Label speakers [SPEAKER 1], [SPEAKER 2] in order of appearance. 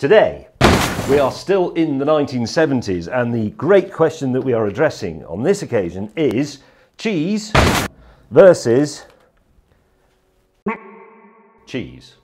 [SPEAKER 1] Today, we are still in the 1970s, and the great question that we are addressing on this occasion is cheese versus cheese.